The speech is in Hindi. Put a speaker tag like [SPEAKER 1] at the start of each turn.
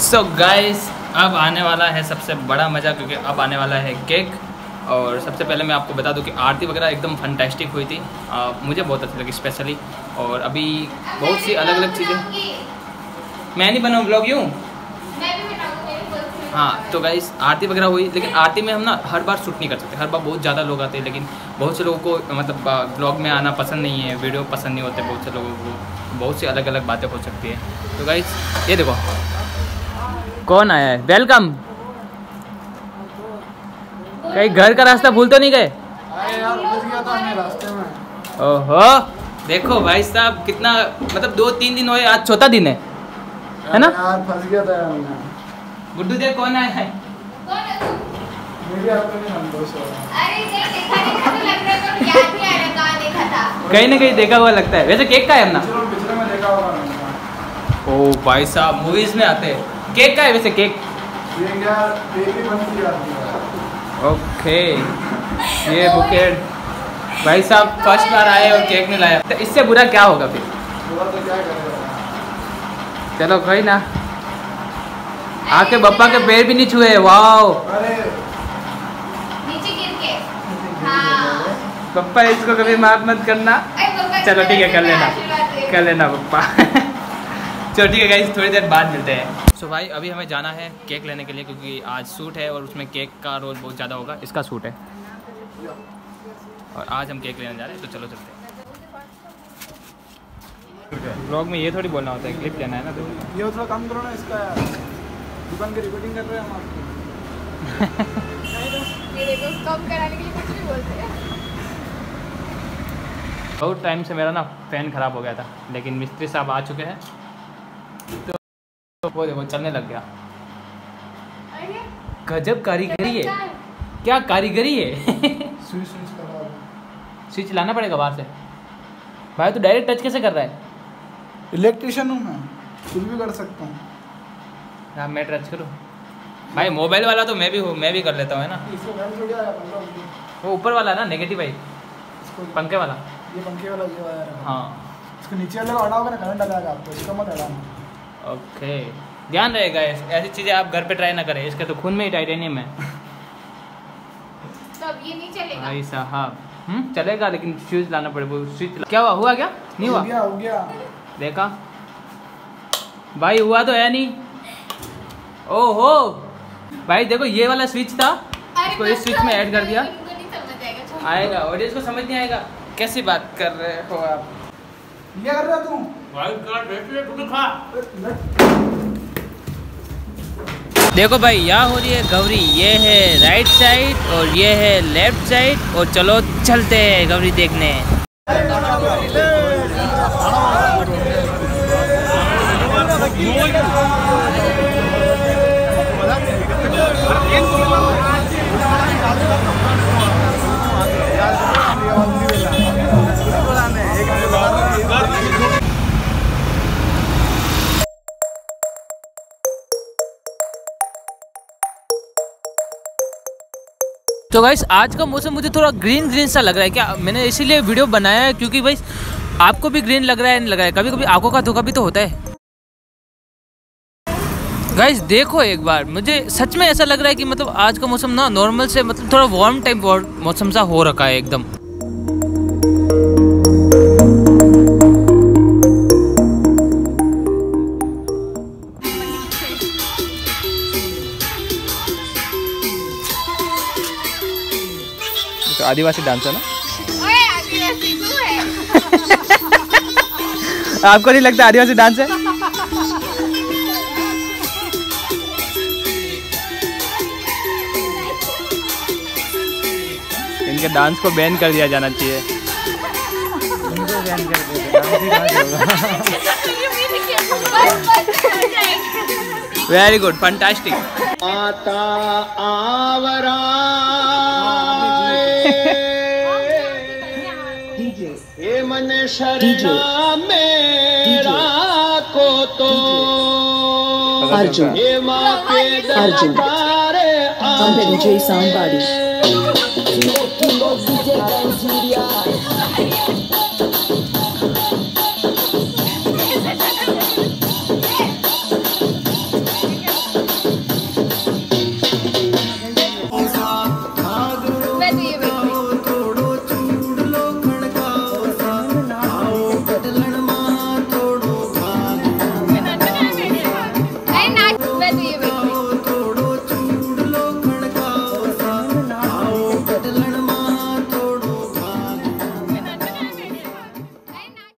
[SPEAKER 1] सो गाइस अब आने वाला है सबसे बड़ा मज़ा, क्योंकि अब आने वाला है केक। और सबसे पहले मैं आपको बता दूं कि आरती वगैरह एकदम फंटास्टिक हुई थी, मुझे बहुत अच्छी लगी स्पेशली। और अभी बहुत सी अलग अलग चीज़ें, मैं नहीं बनाऊँ ब्लॉग यूँ। हाँ तो गाइस आरती वगैरह हुई, लेकिन आरती में हम ना हर बार शूट नहीं कर सकते, हर बार बहुत ज़्यादा लोग आते हैं, लेकिन बहुत से लोगों को मतलब ब्लॉग में आना पसंद नहीं है, वीडियो पसंद नहीं होते बहुत से लोगों को, बहुत सी अलग अलग बातें हो सकती है। तो गाइस ये देखो कौन आया है, वेलकम। कहीं घर का रास्ता भूल तो नहीं गए? ओहो देखो भाई साहब कितना मतलब 2-3 दिन हुए, आज चौथा दिन है ना?
[SPEAKER 2] यार फंस गया था यार मैं।
[SPEAKER 1] गुड्डू देख कौन आया है। कहीं ना कहीं देखा हुआ लगता है, वैसे केक का है ना?
[SPEAKER 2] पिछले में देखा होगा मैंने।
[SPEAKER 1] ओ भाई साहब मूवीज में आते हैं। केक का है वैसे केक?
[SPEAKER 2] ये क्या बेबी बनती आती है।
[SPEAKER 1] ओके ये बुकेट भाई साहब फर्स्ट बार आए और केक नहीं लाया, तो इससे बुरा क्या होगा फिर?
[SPEAKER 2] बुरा तो क्या करेगा।
[SPEAKER 1] चलो कोई ना, आके बप्पा के पैर भी नहीं छुए। वाओ
[SPEAKER 2] अरे
[SPEAKER 3] नीचे गिर के। हाँ।
[SPEAKER 1] पप्पा इसको कभी माफ मत करना। चलो ठीक है कर लेना पप्पा। चलो ठीक है गाइस, थोड़ी देर बाद मिलते हैं। सो भाई अभी हमें जाना है केक लेने के लिए, क्योंकि आज शूट है और उसमें केक का रोल बहुत ज़्यादा होगा। इसका शूट है और आज हम केक लेने जा रहे हैं, तो चलो चलते हैं। ब्लॉग में ये थोड़ी बोलना होता है, क्लिप लेना है ना। तो
[SPEAKER 2] ये थोड़ा काम करो ना इसका यार, दुकान की रिकॉर्डिंग कर रहे हैं हम आपको।
[SPEAKER 3] ये देखो कम कराने के लिए कुछ भी बोलते हैं।
[SPEAKER 1] बहुत टाइम से मेरा ना फ़ैन ख़राब हो गया था, लेकिन मिस्त्री साहब आ चुके हैं, तो वो देखो चलने लग गया।
[SPEAKER 3] अरे
[SPEAKER 1] गजब कारीगरी है, क्या कारीगरी है।
[SPEAKER 2] स्विच करा दो।
[SPEAKER 1] स्विच लाना पड़ेगा बाहर से। भाई तो डायरेक्ट टच कैसे कर रहा है?
[SPEAKER 2] इलेक्ट्रिशियन हूँ मैं, कुछ भी कर सकता हूँ।
[SPEAKER 1] हाँ मैं टच करूँ भाई, मोबाइल वाला तो मैं भी हूँ, मैं भी कर लेता हूँ है ना।
[SPEAKER 2] इसको फैन छोड़ आया पंखा।
[SPEAKER 1] वो ऊपर वाला ना नेगेटिव भाई,
[SPEAKER 2] इसको
[SPEAKER 1] पंखे वाला।
[SPEAKER 2] ये पंखे वाला ये वायर है।
[SPEAKER 1] हाँ
[SPEAKER 2] इसको नीचे वाले को हटाओगे ना करंट आ जाएगा आपको, इसको मत हटाना।
[SPEAKER 1] ओके ध्यान रहेगा, ऐसी चीज़ें आप घर पे ट्राई ना करें, इसके तो खून में ही टाइटेनियम है।
[SPEAKER 3] तो अब ये नहीं चलेगा।
[SPEAKER 1] भाई साहब चलेगा, लेकिन स्विच लाना पड़ेगा। स्विच क्या हुआ क्या नहीं हुआ?
[SPEAKER 2] हो गया
[SPEAKER 1] देखा भाई, हुआ तो है नहीं। ओहो भाई देखो ये वाला स्विच था, इसको इस स्विच में ऐड कर दिया।
[SPEAKER 3] इनको नहीं समझ आएगा।
[SPEAKER 1] आएगा ऑडियंस को समझ नहीं आएगा। कैसी बात कर रहे हो आप?
[SPEAKER 2] ये कर रहा तुम
[SPEAKER 1] भाई खा। देखो भाई यहाँ हो रही है गौरी, ये है राइट साइड और ये है लेफ्ट साइड, और चलो चलते हैं गौरी देखने। तो गाइस आज का मौसम मुझे थोड़ा ग्रीन ग्रीन सा लग रहा है। क्या मैंने इसीलिए वीडियो बनाया है, क्योंकि भाई आपको भी ग्रीन लग रहा है नहीं लग रहा है, कभी कभी आंखों का धोखा भी तो होता है। गाइस देखो एक बार, मुझे सच में ऐसा लग रहा है कि मतलब आज का मौसम ना नॉर्मल से मतलब थोड़ा वार्म टाइप मौसम सा हो रखा है एकदम। तो आदिवासी डांस है ना?
[SPEAKER 3] ओए आदिवासी तू है।
[SPEAKER 1] आपको नहीं लगता आदिवासी डांस है? इनके डांस को बैन कर दिया जाना चाहिए। इनको बैन कर दिया, वेरी गुड फंटास्टिक।
[SPEAKER 4] आता आवरा हे मन शरणा मेरा को तो
[SPEAKER 5] Arjun.
[SPEAKER 4] हे माँ के
[SPEAKER 5] Arjun.
[SPEAKER 4] दरबार
[SPEAKER 5] I'm DJ Soundbody.